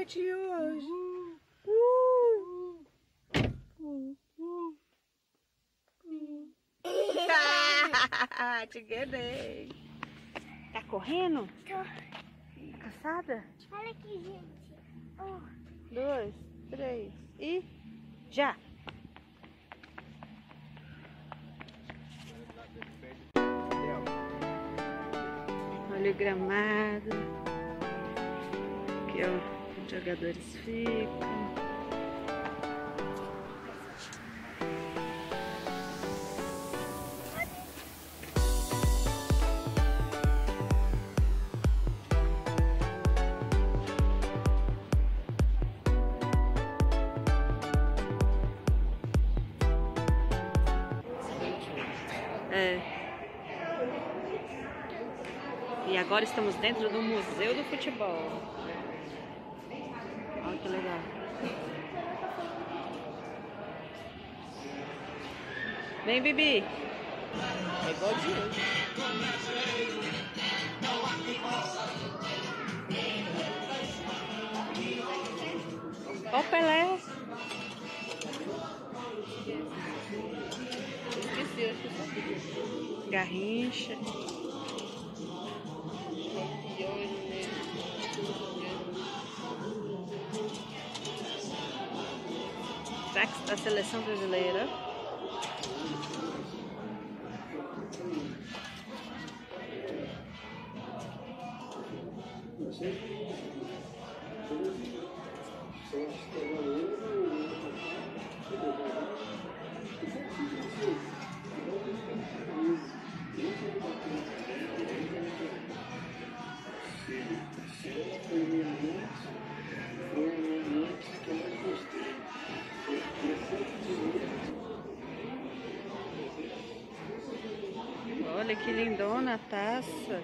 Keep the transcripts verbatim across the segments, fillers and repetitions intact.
quietinho hoje. Uh. Uh. Uh. Uh. Te ganhei. Tá correndo? Tô. Cansada? Olha aqui, gente. Um, Dois, três e já! Olha o gramado. Aqui, ó, os jogadores ficam. É. E agora estamos dentro do Museu do Futebol. Olha que legal. Vem, Bibi. É igual de hoje. Olha o Pelé. Esqueci, acho que eu sabia. Garrincha. Craques da seleção brasileira. Olha que lindona a taça.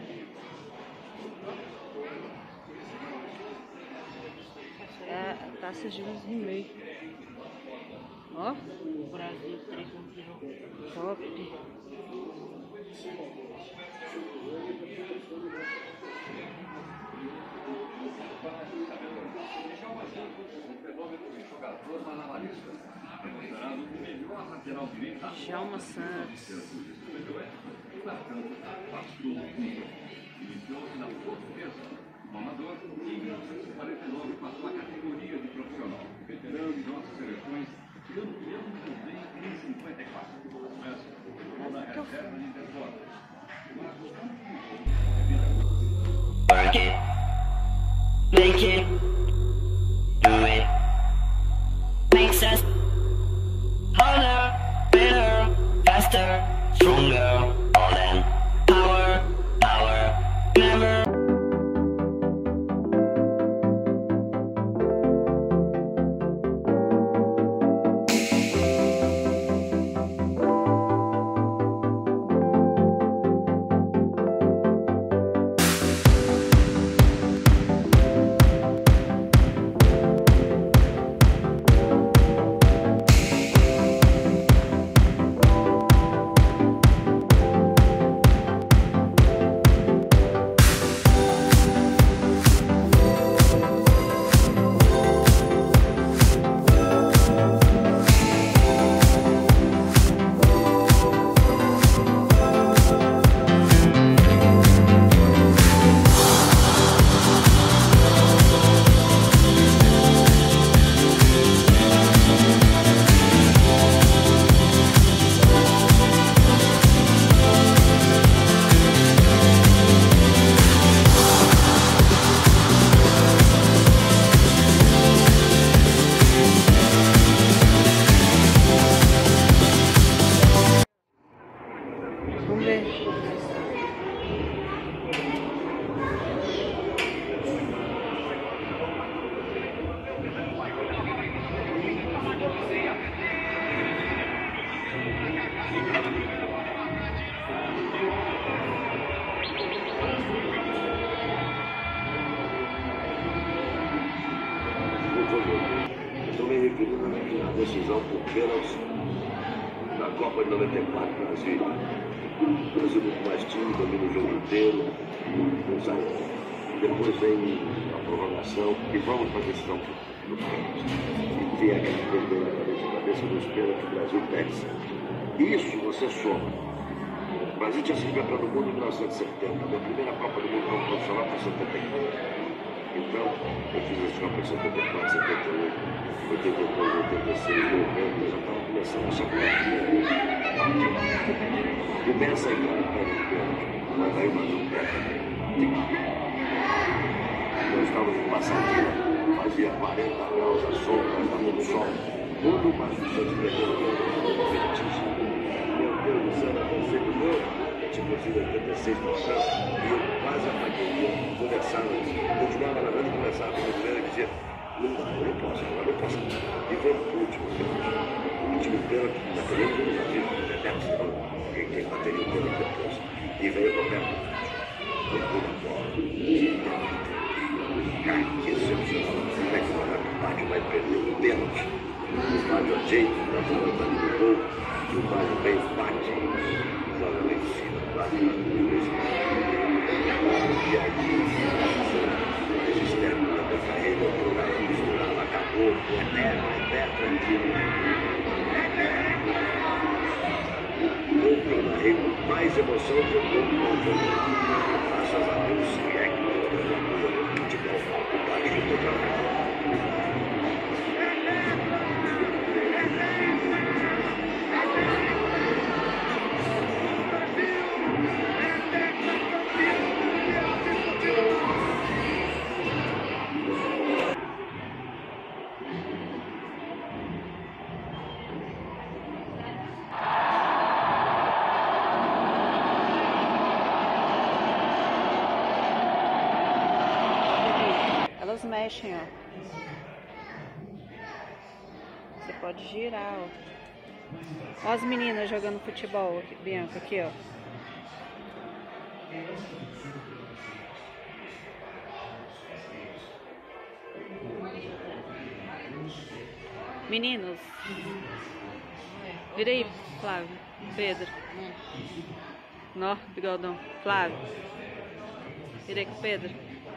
É a taça de Luiz Rimet. Ó. Brasil tricampeão. Top. Djalma Santos. Iniciou-se na Portuguesa, um amador, e em mil novecentos e quarenta e nove passou a categoria de profissional, veterano de nossas seleções, campeão também em cinquenta e quatro. Mas toda a reserva de Interpol. Work it, make it, do it, makes us harder, better, faster, stronger, all in power, power, never. Vamos ver. Estou me referindo à decisão por pênalti na Copa de noventa e quatro, Brasil. O Brasil muito mais time, domina o jogo inteiro. Depois vem prorrogação e vamos para a decisão do pênalti. E tem aquela vergonha na cabeça, na cabeça dos pênaltis que o Brasil perde. Isso você soma. O Brasil tinha sido campeão do mundo em mil novecentos e setenta. Minha primeira Copa do Mundo como profissional foi em setenta e quatro. Então, eu fiz esse Copa em setenta e quatro, setenta e oito, oitenta e dois, oitenta e seis, noventa, eu já estava começando a chamar. Começa a entrar no pé do pênalti, mas aí o Brasil perde. Nós estávamos em Passadinha, fazia quarenta graus à sombra, nós estávamos no sol. Quando o Márcio Santos perdeu o pênalti, meu Deus do céu, eu sei do gol. Eu tinha conseguido oitenta e seis para a França e eu quase apaguei. Conversava, continuava na grande conversava com o goleiro e dizia: não dá, eu não posso, agora eu não posso. E foi o último pênalti. O último pênalti, naquele ano eu já vi, quem quem bateria o pênalti depois. E veio o Roberto tocou na bola. Cara, que excepcional. Como é que o Roberto bate vai perder o pênalti? O Fábio ajeita, na bola está no gol. E o Mário bem bate, joga lá em cima, bate na luz. E aí, esse externo da carreira, o jogador misturava, acabou, é perto, é perto, tranquilo. O que eu narrei com mais emoção que eu dou no jogo. Graças a Deus, se é que eu estou jogando futebol, o Bahia eu estou jogando. Elas mexem, ó. Você pode girar, ó. Ó as meninas jogando futebol, aqui, Bianca, aqui, ó. Meninos, vira aí, Flávio, Pedro. Nó, bigodão. Flávio, vira aí com o Pedro.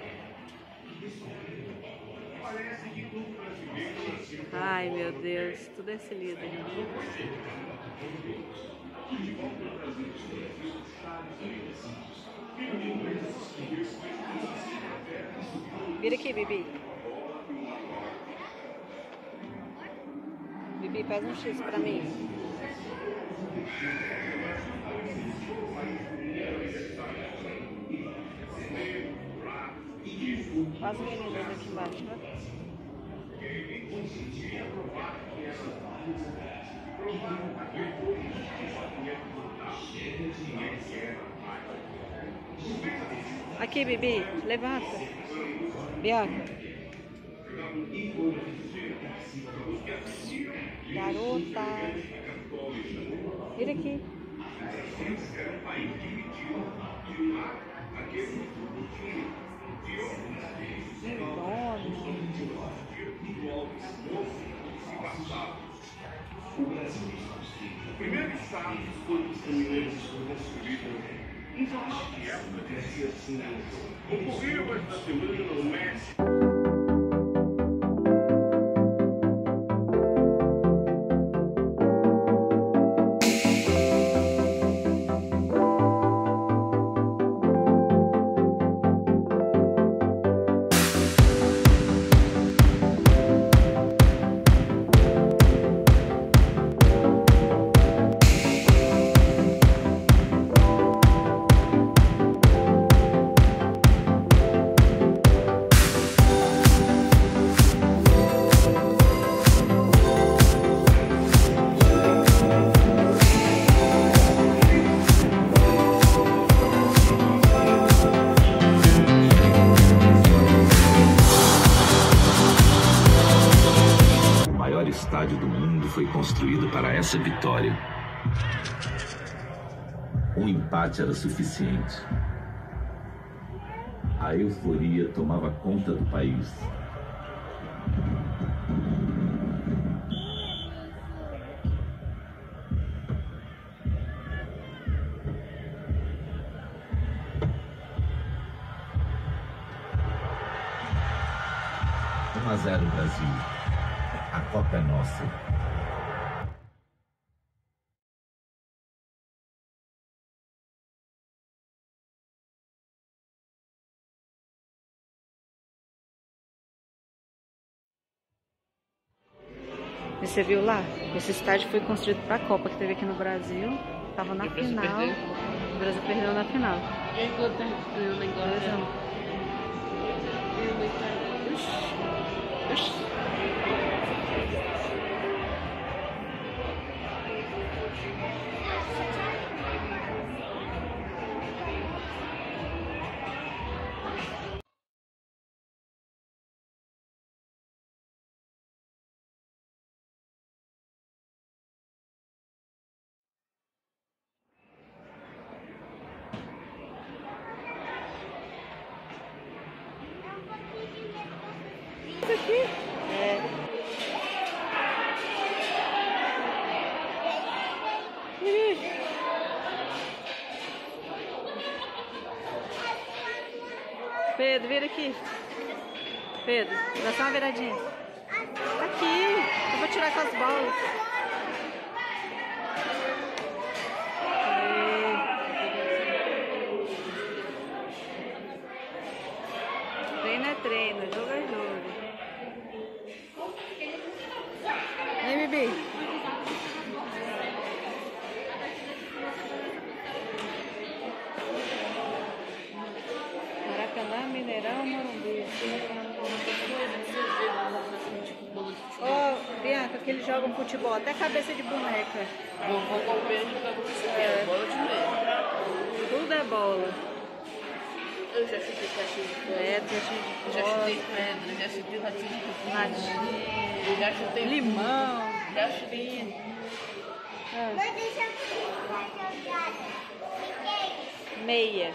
Ai, meu Deus, tudo esse líder. Vira aqui, Bibi. Bibi, faz um X pra mim. Faz as meninas aqui embaixo, né? Aqui, Bibi, levanta. Bianca. Garota. Vira aqui. O primeiro estado foi os caminhoneiros construídos. Então, acho que acontece assim. Ocorreu esta semana no México. estádio do mundo foi construído para essa vitória. Um empate era suficiente. A euforia tomava conta do país. um a zero Brasil. A Copa é nossa. E você viu lá? Esse estádio foi construído para a Copa que teve aqui no Brasil. Tava na final. O Brasil perdeu na final. E a Inglaterra ganhou na Inglaterra. Oxi. Isso aqui? É. Ih. Pedro, vira aqui. Pedro, dá só uma viradinha. Aqui, eu vou tirar com as bolas. Treino é treino, jogo é jogo. Vem, Bibi. Maracanã, Mineirão, Morumbi. Ô, oh, Bianca, que eles jogam futebol, até cabeça de boneca. Vou acompanhar de jogar futebol, bola de meio. Tudo é bola. Eu já chutei caixinha de bola. É, caixinha de Eu já bola. chutei pedra, já chutei latinha de cupim. Latinha. Eu já chutei Limão. Já chutei. Ah. Não deixa eu fazer jogada. Fiquei. Meia.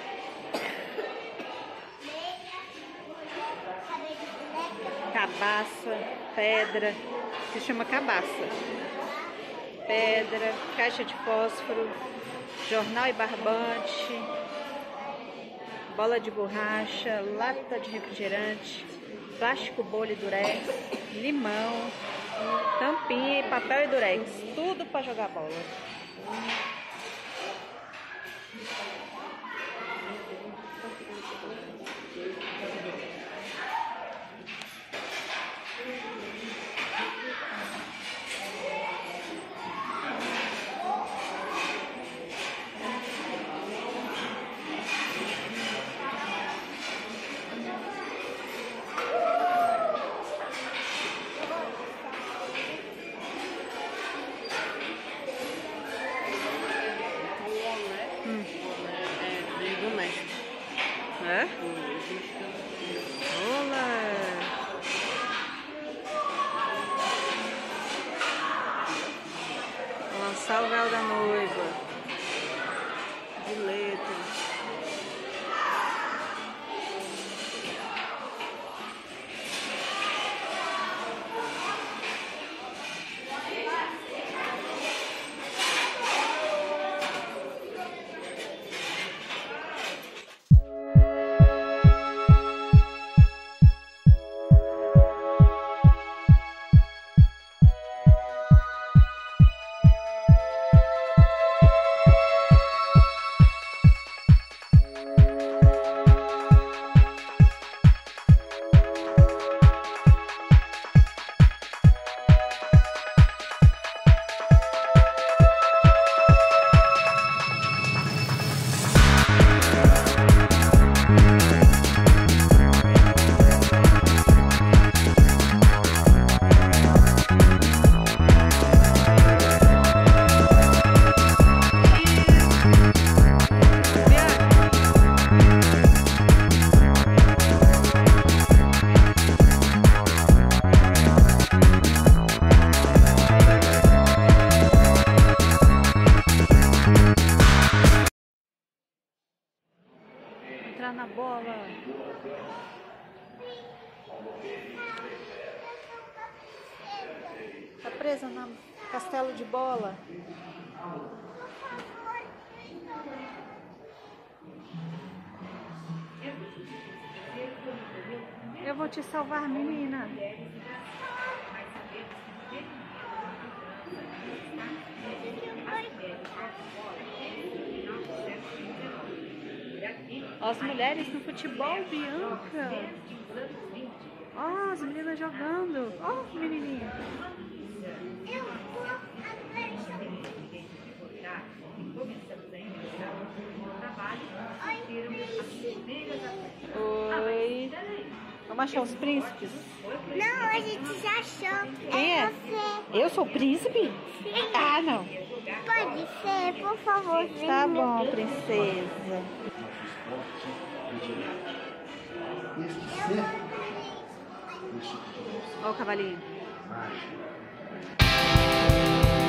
Cabaça, pedra, que se chama cabaça. Pedra, caixa de fósforo, jornal e barbante, bola de borracha, lata de refrigerante, plástico, bolha e durex, limão, tampinha, papel e durex. Tudo para jogar bola. É? Olá! Vou lançar o véu da noiva. De letras. Entrar na bola. Tá presa no castelo de bola. Eu vou te salvar, menina. Ó, as mulheres no futebol, Bianca. Ó, as meninas jogando. Ó, menininha. Eu vou Oi. Vamos achar os príncipes? Não, a gente já achou. Quem é? Você. Eu sou o príncipe? Sim. Ah, não. Pode ser, por favor. Tá bom, princesa. Ó o cavalinho.